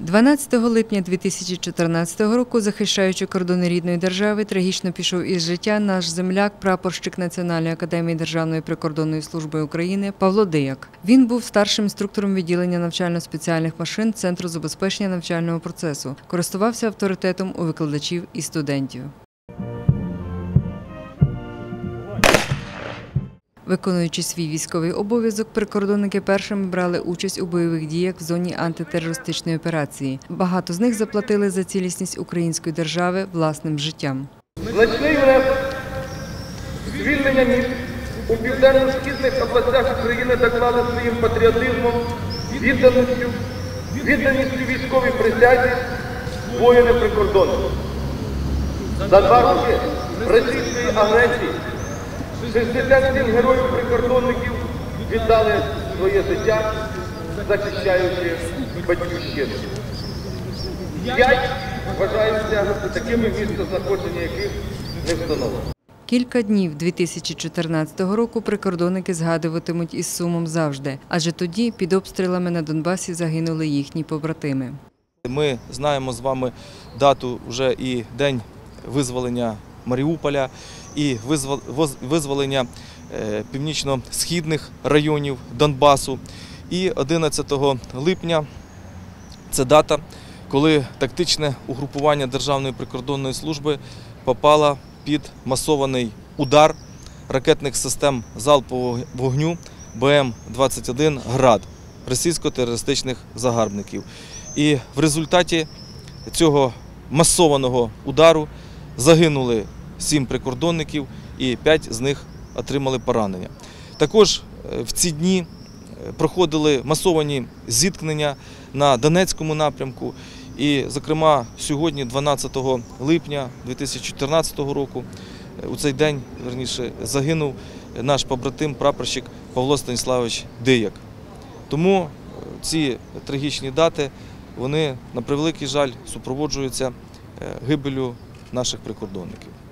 12 липня 2014 року, захищаючи кордони рідної держави, трагічно пішов із життя наш земляк, прапорщик Національної академії Державної прикордонної служби України Павло Дияк. Він був старшим інструктором відділення навчально-спеціальних машин Центру забезпечення навчального процесу, користувався авторитетом у викладачів і студентів. Виконуючи свій військовий обов'язок, прикордонники першими брали участь у бойових діях в зоні антитерористичної операції. Багато з них заплатили за цілісність української держави власним життям. Значний внесок звільнення міст у південно-східних областях України доклали своїм патріотизмом, відданістю військовій присязі воїни-прикордонники. За 2 роки російської агресії 67 героїв-прикордонників віддали своє життя, захищаючи батьківщину. 5 вважаються такими, місцезнаходження яких не встановлено. Кілька днів 2014 року прикордонники згадуватимуть із сумом завжди, адже тоді під обстрілами на Донбасі загинули їхні побратими. Ми знаємо з вами дату вже і день визволення Маріуполя, і визволення північно-східних районів Донбасу. І 11 липня – це дата, коли тактичне угрупування Державної прикордонної служби попало під масований удар ракетних систем залпового вогню БМ-21 «Град» російсько-терористичних загарбників. І в результаті цього масованого удару загинули 7 прикордонників і 5 з них отримали поранення. Також в ці дні проходили масовані зіткнення на Донецькому напрямку. І, зокрема, сьогодні, 12 липня 2014 року, у цей день, загинув наш побратим, прапорщик Павло Станіславович Дияк. Тому ці трагічні дати, вони, на превеликий жаль, супроводжуються гибеллю наших прикордонників.